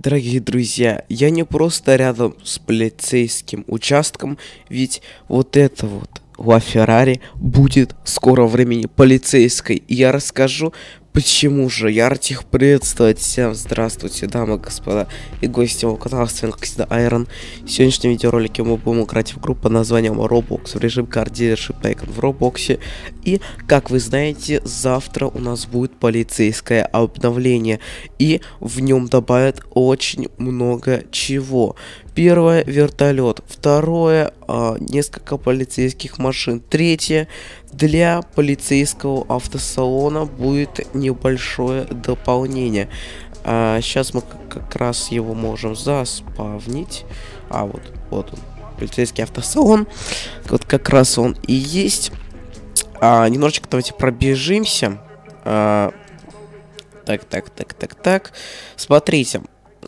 Дорогие друзья, я не просто рядом с полицейским участком, ведь вот это вот LaFerrari будет в скором времени полицейской. И я расскажу, почему же. Я рад их приветствовать. Всем здравствуйте, дамы и господа, и гости моего канала, с вами, как всегда, Iron. В сегодняшнем видеоролике мы будем играть в группу под названием Roblox в режим Car Dealership Tycoon в Роблоксе. И, как вы знаете, завтра у нас будет полицейское обновление, и в нем добавят очень много чего. Первое — вертолет, второе — несколько полицейских машин, третье — для полицейского автосалона будет небольшое дополнение. Сейчас мы как раз его можем заспавнить. Вот он, полицейский автосалон. Вот как раз он и есть. Немножечко давайте пробежимся. Так. Смотрите,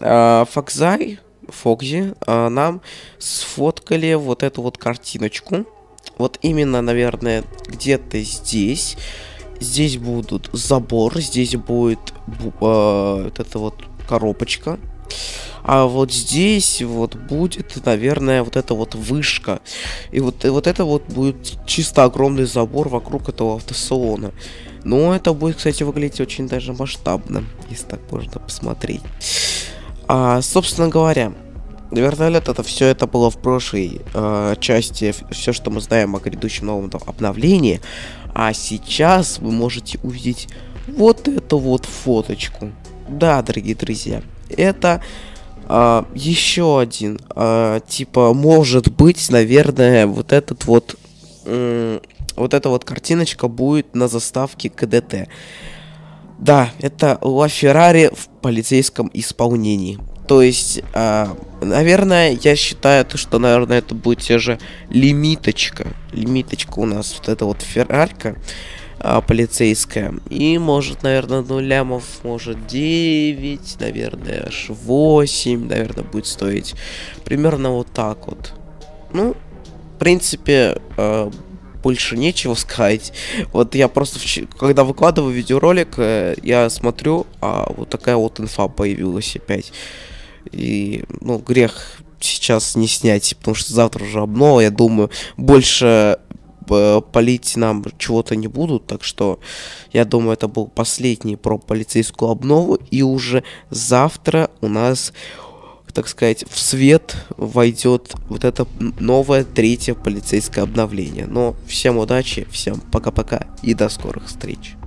Фокзи нам сфоткали вот эту вот картиночку. Вот именно, наверное, где-то здесь. Здесь будут забор, здесь будет вот эта вот коробочка. А вот здесь вот будет, наверное, вот эта вот вышка. И вот это вот будет чисто огромный забор вокруг этого автосалона. Но это будет, кстати, выглядеть очень даже масштабно, если так можно посмотреть. Собственно говоря, вертолет, это было в прошлой части, все, что мы знаем о грядущем новом обновлении. А сейчас вы можете увидеть вот эту вот фоточку. Да, дорогие друзья, это еще один, типа, может быть, наверное, вот эта вот картиночка будет на заставке КДТ. Да, это LaFerrari в полицейском исполнении. То есть, наверное, я считаю, что, наверное, это будет те же лимиточка. Лимиточка у нас, вот эта вот феррарка полицейская. И может, наверное, ну лямов, может 9, наверное, аж 8, наверное, будет стоить. Примерно вот так вот. Ну, в принципе, больше нечего сказать. Вот я просто, когда выкладываю видеоролик, я смотрю, вот такая вот инфа появилась опять. И, ну, грех сейчас не снять, потому что завтра уже обнова, я думаю, больше палить нам чего-то не будут, так что я думаю, это был последний про полицейскую обнову, и уже завтра у нас, так сказать, в свет войдет вот это новое третье полицейское обновление. Но всем удачи, всем пока-пока и до скорых встреч.